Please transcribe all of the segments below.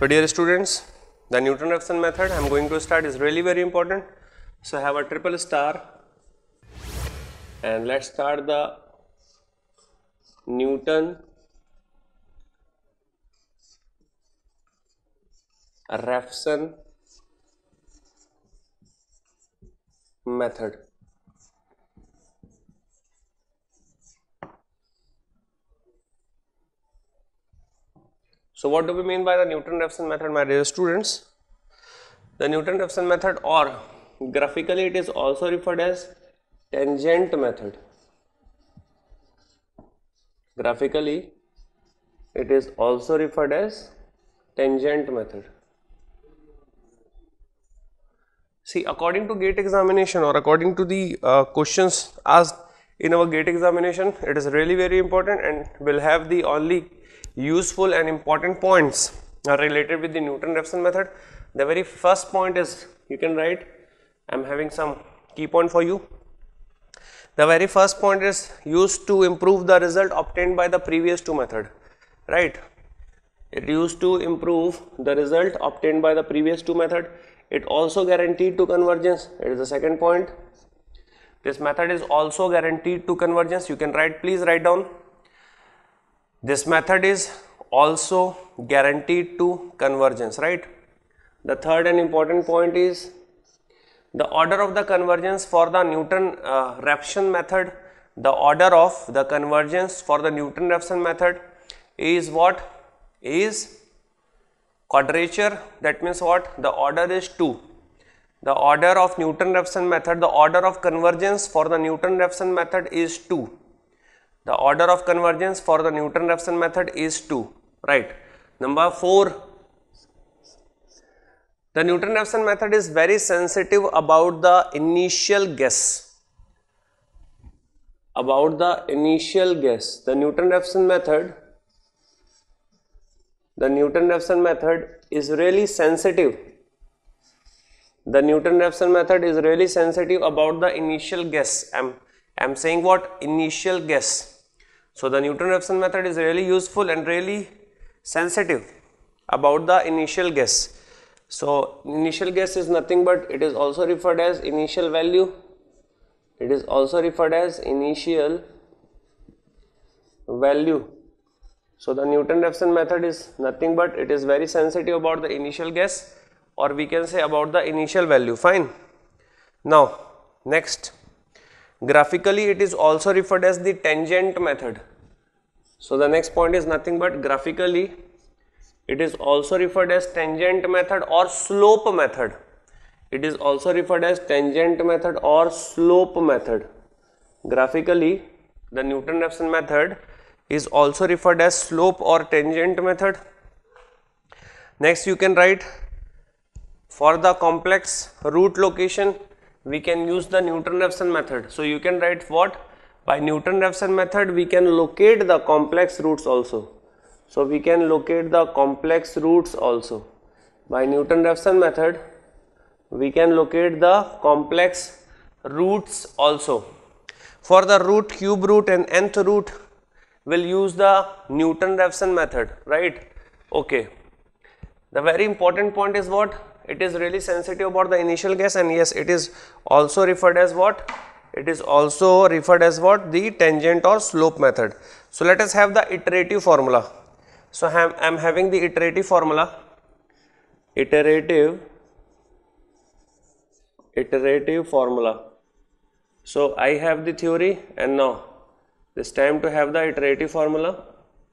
So dear students, the Newton-Raphson method I am going to start is really very important. So I have a triple star and let's start the Newton-Raphson method. So what do we mean by the Newton-Raphson method, my dear students? The Newton-Raphson method, or graphically it is also referred as tangent method. Graphically it is also referred as tangent method. See, according to GATE examination or according to the questions asked in our GATE examination, it is really very important and will have the only useful and important points are related with the Newton-Raphson method. The very first point is, you can write, I am having some key point for you. The very first point is used to improve the result obtained by the previous two method, right? It used to improve the result obtained by the previous two method. It also guaranteed to convergence. It is the second point. This method is also guaranteed to convergence. You can write, please write down. This method is also guaranteed to convergence, right? The third and important point is the order of the convergence for the Newton-Raphson method. The order of the convergence for the Newton-Raphson method is what? Is quadrature. That means what? The order is 2. The order of Newton-Raphson method, the order of convergence for the Newton-Raphson method is 2. The order of convergence for the Newton-Raphson method is 2, right? Number 4, the Newton-Raphson method is very sensitive about the initial guess. About the initial guess. The Newton-Raphson method is really sensitive. The Newton-Raphson method is really sensitive about the initial guess. I'm saying what? Initial guess. So the Newton-Raphson method is really useful and really sensitive about the initial guess. So initial guess is nothing but, it is also referred as initial value. It is also referred as initial value. So the Newton-Raphson method is nothing but, it is very sensitive about the initial guess, or we can say about the initial value. Fine. Now next, graphically it is also referred as the tangent method. So the next point is nothing but, graphically it is also referred as tangent method or slope method. It is also referred as tangent method or slope method. Graphically the Newton-Raphson method is also referred as slope or tangent method. Next you can write, for the complex root location we can use the Newton-Raphson method. So you can write what? By Newton-Raphson method we can locate the complex roots also. So we can locate the complex roots also. By Newton-Raphson method we can locate the complex roots also. For the root, cube root and nth root we'll use the Newton-Raphson method, right? Okay. The very important point is what? It is really sensitive about the initial guess, and yes, it is also referred as what? It is also referred as what? The tangent or slope method. So let us have the iterative formula. So I am having the iterative formula. Iterative formula. So I have the theory, and now this time to have the iterative formula.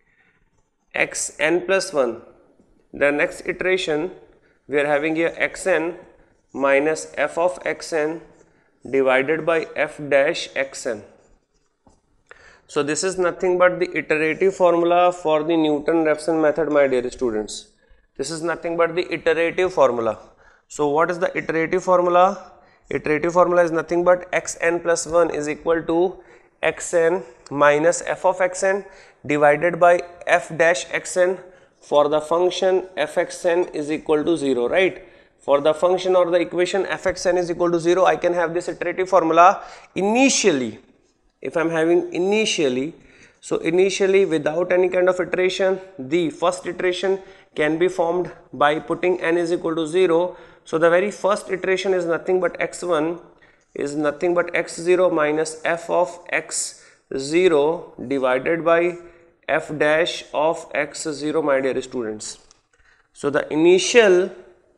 Xn plus 1. The next iteration we are having here xn minus f of xn divided by f dash xn. So this is nothing but the iterative formula for the Newton-Raphson method, my dear students. This is nothing but the iterative formula. So what is the iterative formula? Iterative formula is nothing but xn plus 1 is equal to xn minus f of xn divided by f dash xn for the function fxn is equal to 0, right? For the function or the equation fxn is equal to 0, I can have this iterative formula initially. If I am having initially, So initially, without any kind of iteration, the first iteration can be formed by putting n is equal to 0. So the very first iteration is nothing but x1 is nothing but x0 minus f of x0 divided by f dash of x0, my dear students. So the initial,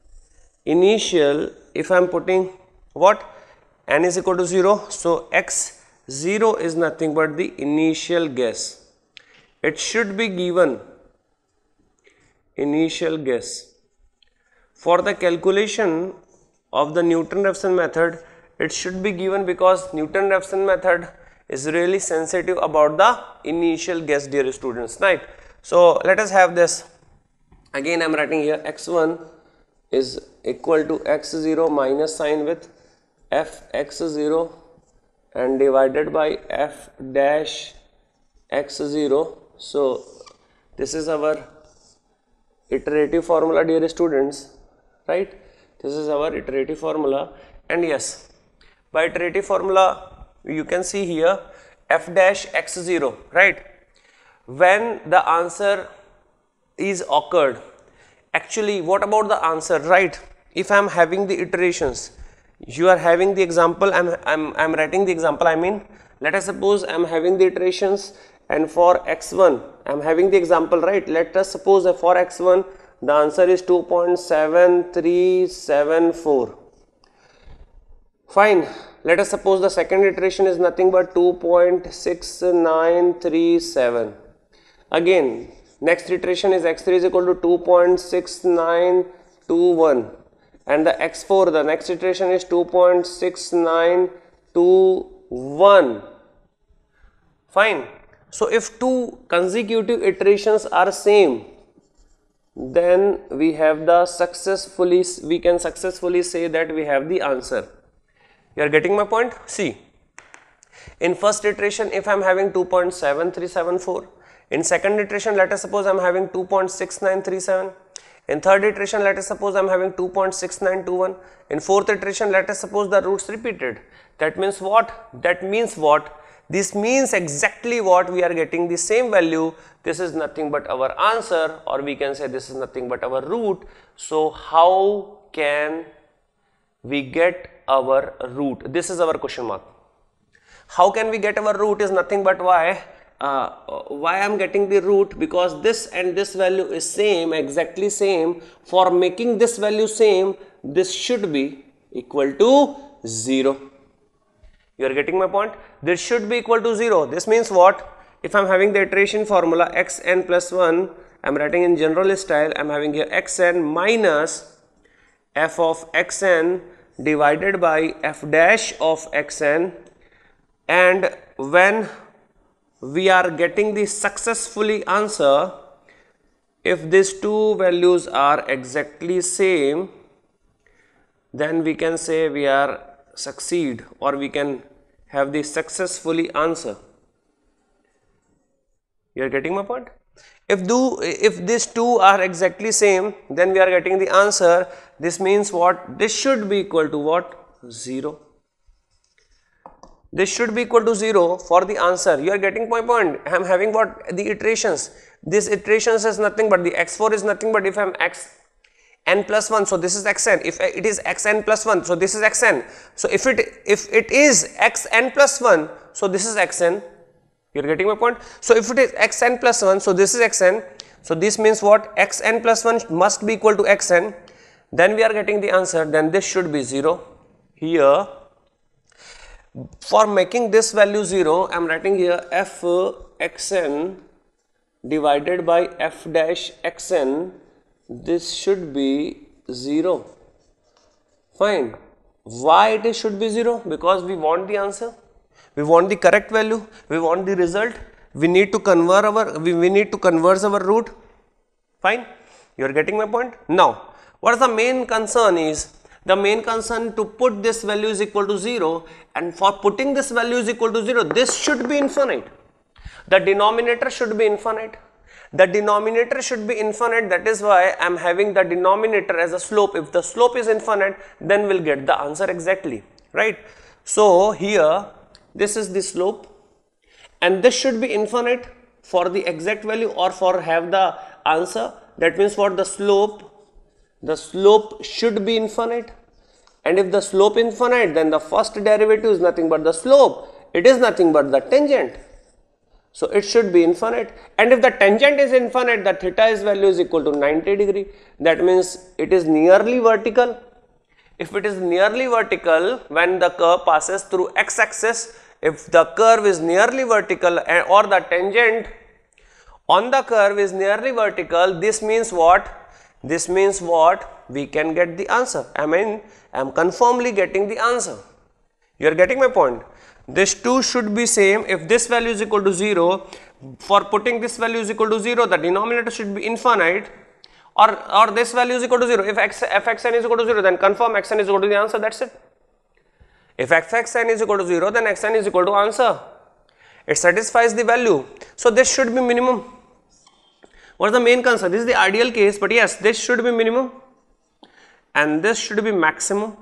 if I am putting what, n is equal to 0, so x0 is nothing but the initial guess. It should be given initial guess. For the calculation of the Newton-Raphson method, it should be given because Newton-Raphson method is really sensitive about the initial guess, dear students, right? So let us have this. Again I am writing here x1 is equal to x0 minus sign with f x0 and divided by f dash x0. So this is our iterative formula, dear students, right? This is our iterative formula, and yes, by iterative formula you can see here f dash x0, right? When the answer is occurred, actually what about the answer, right? If I am having the iterations, you are having the example, I'm writing the example, I mean, let us suppose I am having the iterations, and for x1 I am having the example, right? Let us suppose that for x1 the answer is 2.7374. Fine. Let us suppose the second iteration is nothing but 2.6937. Again, next iteration is x3 is equal to 2.6921, and the x4, the next iteration is 2.6921. Fine. So if two consecutive iterations are same, then we have the we can successfully say that we have the answer. You are getting my point? See, in first iteration if I am having 2.7374, in second iteration let us suppose I am having 2.6937, in third iteration let us suppose I am having 2.6921, in fourth iteration let us suppose the roots repeated. That means what? That means what? This means exactly what we are getting the same value. This is nothing but our answer, or we can say this is nothing but our root. So how can we get our root? This is our question mark. How can we get our root is nothing but why I am getting the root, because this and this value is same, exactly same. For making this value same, this should be equal to 0. You are getting my point? This should be equal to 0. This means what? If I am having the iteration formula xn plus 1, I am writing in general style, I am having here xn minus f of xn divided by f dash of xn, and when we are getting the successfully answer, if these two values are exactly same, then we can say we are succeed, or we can have the successfully answer. You are getting my point? If these two are exactly same, then we are getting the answer. This means what? This should be equal to what? 0. This should be equal to 0 for the answer. You are getting my point? I am having what? The iterations. This iterations is nothing but the x4 is nothing but if I am xn plus 1, so this is xn. If it is xn plus 1, so this is xn. So if it is xn plus 1, so this is xn. You are getting my point? So if it is xn plus 1, so this is xn. So this means what? Xn plus 1 must be equal to xn. Then we are getting the answer. Then this should be 0. Here, for making this value 0, I am writing here f xn divided by f dash xn. This should be 0. Fine. Why it should be 0? Because we want the answer. We want the correct value. We want the result. We need to convert our root. Fine. You are getting my point? Now, what is the main concern is? The main concern to put this value is equal to 0, and for putting this value is equal to 0, this should be infinite. The denominator should be infinite. The denominator should be infinite. That is why I am having the denominator as a slope. If the slope is infinite, then we'll get the answer exactly, right? So here, this is the slope, and this should be infinite for the exact value or for have the answer. That means for the slope should be infinite, and if the slope infinite, then the first derivative is nothing but the slope, it is nothing but the tangent. So it should be infinite, and if the tangent is infinite, the theta's value is equal to 90 degree. That means it is nearly vertical. If it is nearly vertical, when the curve passes through x-axis, if the curve is nearly vertical or the tangent on the curve is nearly vertical, this means what? This means what? We can get the answer. I am confirmly getting the answer. You are getting my point? This 2 should be same. If this value is equal to 0, for putting this value is equal to 0, the denominator should be infinite, or this value is equal to 0. If fxn is equal to 0, then confirm xn is equal to the answer. That's it. If fxn is equal to 0, then xn is equal to answer. It satisfies the value. So this should be minimum. What is the main concern? This is the ideal case, but yes, this should be minimum and this should be maximum.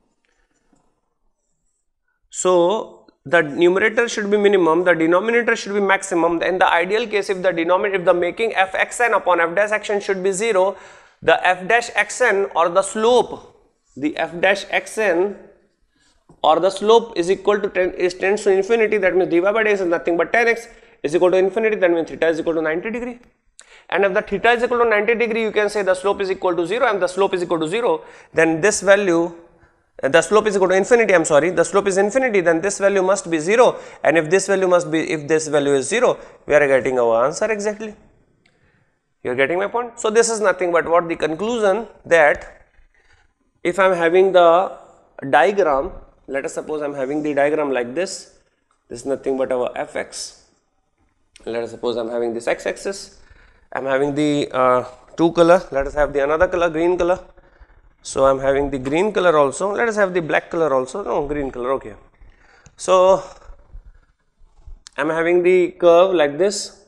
So the numerator should be minimum, the denominator should be maximum. In the ideal case, if the denominator, if the making fxn upon f dash xn should be 0, the f dash xn or the slope, the f dash xn or the slope is equal to tends to infinity. That means dy by dx is nothing but 10x is equal to infinity. That means theta is equal to 90 degree. And if the theta is equal to 90 degree, you can say the slope is equal to 0, and the slope is equal to 0, then this value, the slope is equal to infinity, I am sorry, the slope is infinity, then this value must be 0, and if this value must be, if this value is 0, we are getting our answer exactly. You are getting my point? So this is nothing but what the conclusion, that if I am having the diagram, let us suppose I am having the diagram like this is nothing but our fx, let us suppose I am having this x-axis, I am having the two color, let us have the another color, green color. So I am having the green color also, let us have the black color also, no, green color, okay. So I am having the curve like this,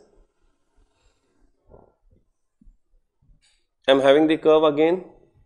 I am having the curve again,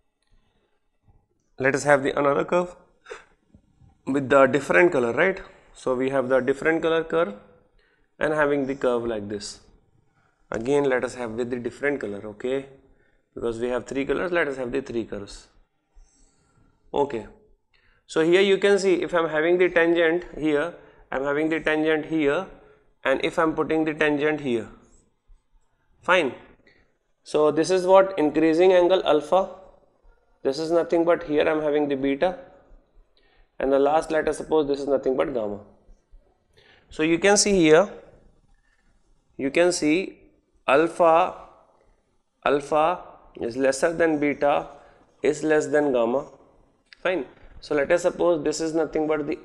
let us have the another curve with the different color, right. So we have the different color curve and having the curve like this. Again let us have with the different color, okay, because we have 3 colors, let us have the 3 curves. Okay, so here you can see if I am having the tangent here, I am having the tangent here, and if I am putting the tangent here, fine. So this is what increasing angle alpha, this is nothing but here I am having the beta, and the last let us suppose this is nothing but gamma. So you can see here, you can see alpha is lesser than beta is less than gamma. Fine. So let us suppose this is nothing but the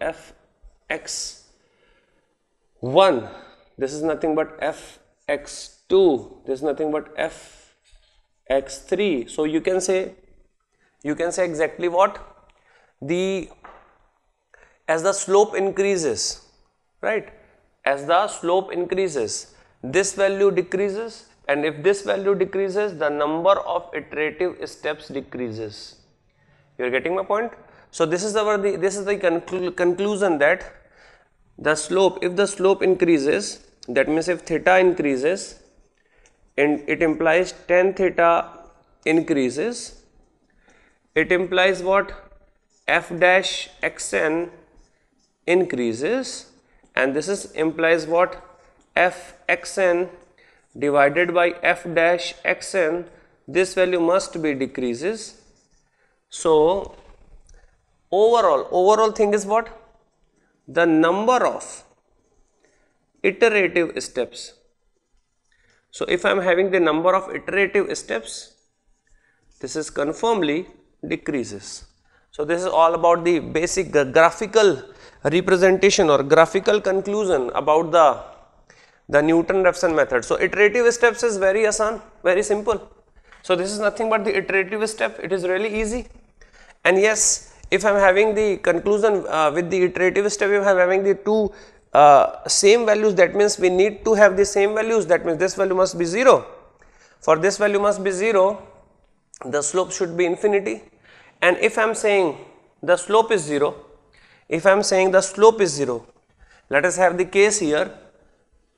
fx1, this is nothing but fx2, this is nothing but fx3. So you can say exactly what, as the slope increases, right, as the slope increases, this value decreases, and if this value decreases, the number of iterative steps decreases. You are getting my point? So this is the conclusion, that the slope, if the slope increases, that means if theta increases, and it implies tan theta increases, it implies what, f dash xn increases, and this is implies what, f xn divided by f dash xn, this value must be decreases. So overall thing is what, the number of iterative steps. So if I am having the number of iterative steps, this is confirmly decreases. So this is all about the basic graphical representation or graphical conclusion about the Newton-Raphson method. So iterative steps is very asan, very simple. So this is nothing but the iterative step, it is really easy. And yes, if I am having the conclusion with the iterative step, if I am having the two same values, that means we need to have the same values, that means this value must be 0. For this value must be 0, the slope should be infinity. And if I am saying the slope is 0, if I am saying the slope is 0, let us have the case here,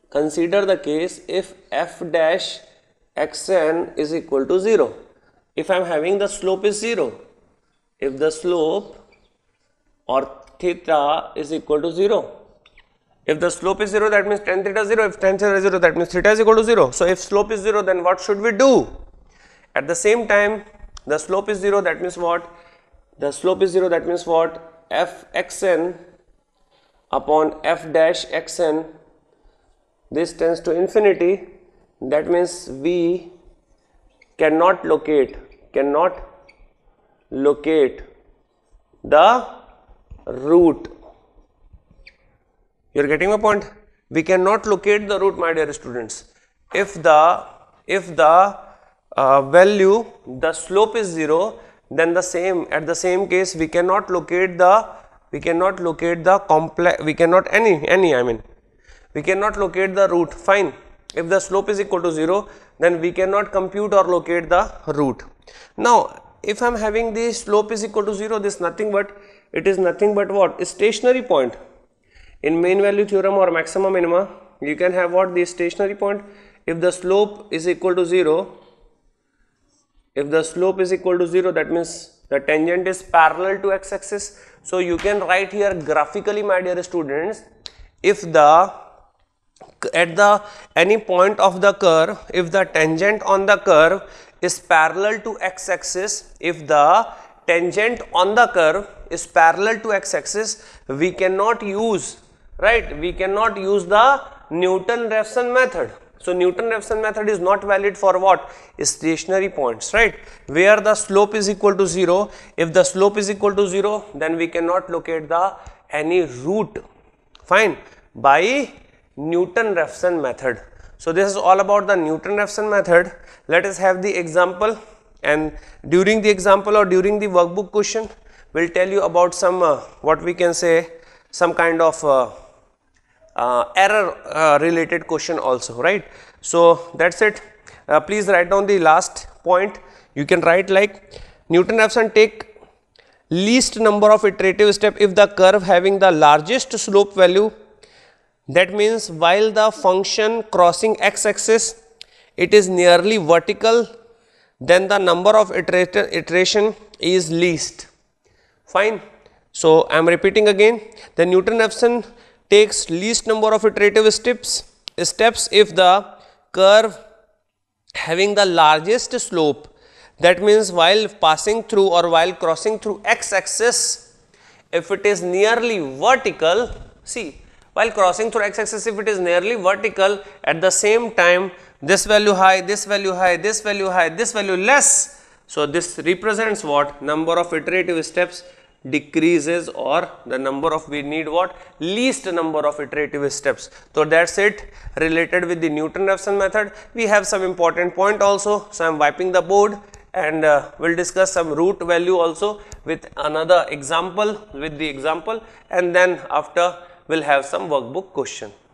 consider the case if f dash xn is equal to 0. If I am having the slope is 0, if the slope or theta is equal to 0, if the slope is 0, that means tan theta 0, if tan theta is 0, that means theta is equal to 0. So if slope is 0, then what should we do? At the same time, the slope is 0, that means what? The slope is 0, that means what? F xn upon f dash xn, this tends to infinity, that means we cannot locate the root. You are getting my point? We cannot locate the root, my dear students. If the value, the slope is 0, then at the same case we cannot locate the complex, we cannot locate the root. Fine. If the slope is equal to 0, then we cannot compute or locate the root. Now if I am having the slope is equal to 0, this is nothing but what? A stationary point. In mean value theorem or maximum minima, you can have what? The stationary point. If the slope is equal to 0, that means the tangent is parallel to x-axis. So you can write here graphically, my dear students, if at any point of the curve, if the tangent on the curve is parallel to x-axis, if the tangent on the curve is parallel to x-axis, we cannot use the Newton-Raphson method. So Newton-Raphson method is not valid for what? Stationary points, right? Where the slope is equal to 0. If the slope is equal to 0, then we cannot locate any root. Fine. By Newton-Raphson method. So this is all about the Newton-Raphson method. Let us have the example, and during the example or during the workbook question, we'll tell you about some what we can say, some kind of error related question also, right? So that's it. Please write down the last point. You can write like Newton-Raphson take least number of iterative step if the curve having the largest slope value. That means while the function crossing x-axis, it is nearly vertical, then the number of iteration is least. Fine. So I am repeating again, the Newton-Raphson takes least number of iterative steps if the curve having the largest slope, that means while passing through or while crossing through x-axis, if it is nearly vertical, see, while crossing through x-axis, if it is nearly vertical, at the same time this value high, this value high, this value high, this value less. So this represents what? Number of iterative steps decreases, or the number of, we need what? Least number of iterative steps. So that's it related with the Newton-Raphson method. We have some important point also. So I am wiping the board, and we'll discuss some root value also with another example, and then after we'll have some workbook question.